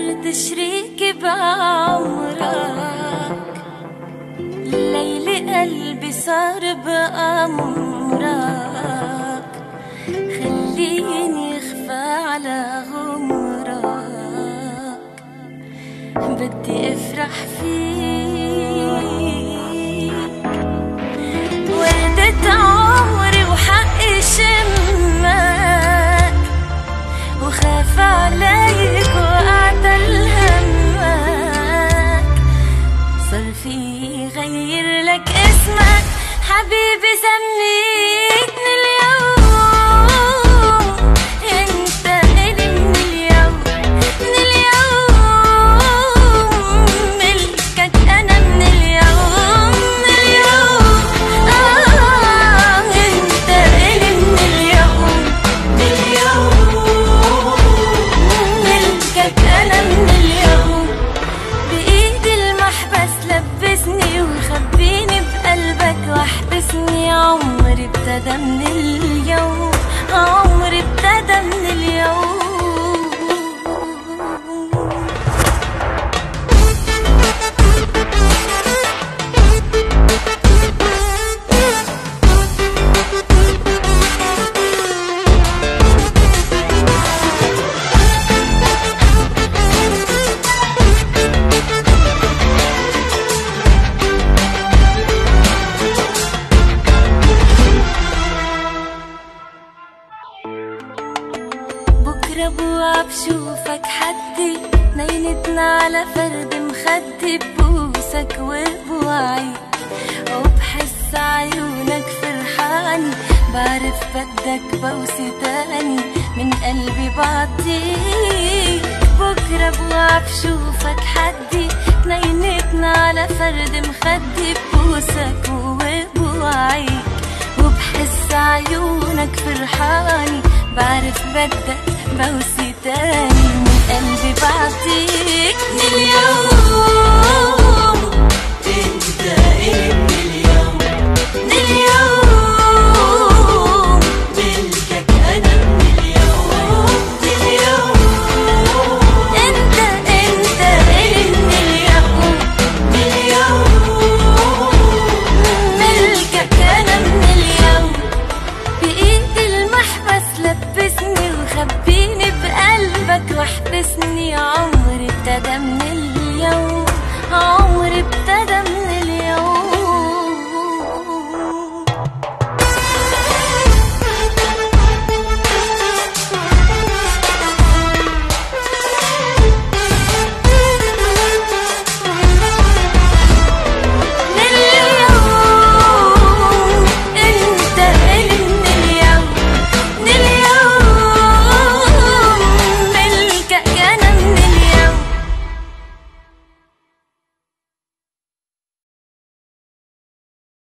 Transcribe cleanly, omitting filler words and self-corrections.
صرت شريكي بعمرك، ليلي قلبي صار بأمرك، خليني اخفى على غمرك، بدي افرح فيك، وردة عمري وحقي شمك، وخاف عليك واعتل همك، صار في غير لك اسمك حبيبي، سميتني اليوم انت إلي من اليوم، من اليوم ملكك انا من اليوم، من اليوم انت إلي من اليوم، من اليوم ملكك انا من اليوم، بايدي المحبس لبسني وخبيني بقلبك واحبسني، عمري ابتدى من اليوم، عمري ابتدى من اليوم. بكرة بوعى بشوفك حدي، نينتنا على فرد مخدي، ببوسك وبوعيك وبحس عيونك فرحاني، بعرف بدك بوسي تاني من قلبي بعطيك. بكرة بوعى بشوفك حدي، نينتنا على فرد مخدي، ببوسك وبوعيك وبحس عيونك فرحاني، بعرف بدك بوسي تاني من قلبي بعطيك، من اليوم انت إلي من اليوم، من اليوم